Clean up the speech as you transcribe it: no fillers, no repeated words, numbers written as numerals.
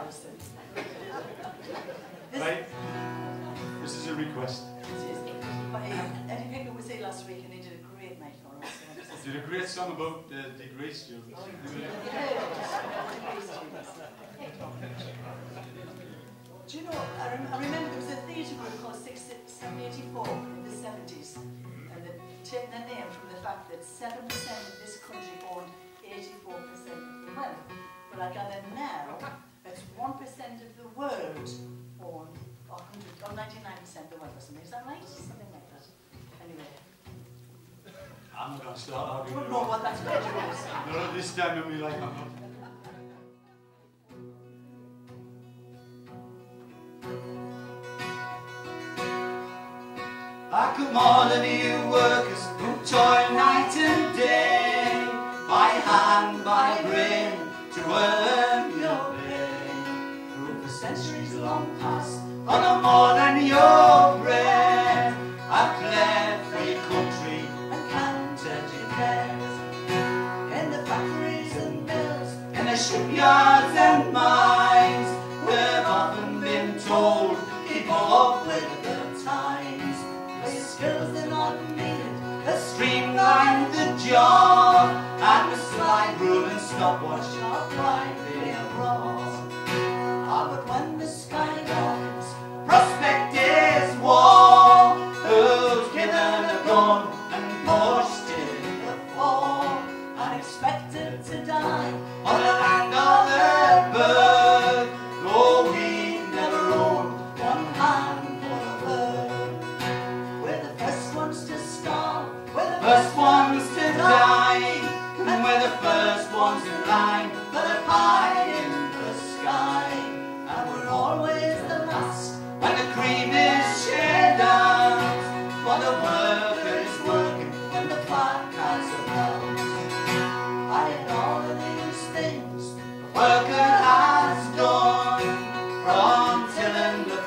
Alison. Right. This is a request. Eddie Pickford was here last week and he did a great night for us. He did a great song about the degree students. Oh, do you know, I remember there was a theatre group called 784 in the 70s, and they'd taken their name from the fact that 7% of this country owned 84% of the wealth. But I gather now, it's 1% of the world own, or 99% of the world or something. Is that right? Something like that. Anyway. I'm not going to start I arguing. don't know what that measure is. Not at this time in my life, I'm not. I come all of you workers who toil night and day, by hand, by brain, to earn your pay. Who for centuries long past, for no more than your bread, have fled for your country and counted your cares. In the factories and mills, in the shipyards and mines, we've often been told, keep up with the times. The skills they're not needed, the streamline the job, and the slide rule and stopwatch are quietly abroad. Ah, but when the sky darkens, prospect is war. Who's given a gun and pushed in the fall, and expected to die on the land of the bird? Oh, we never owned one hand for a bird. We're the first ones to starve, we're the first ones to die, and we're the first ones in line for the pie in the sky. And we're always the last when the cream is shared out, for the worker is working when the placards are out. And in all of these things the worker has done, from tilling the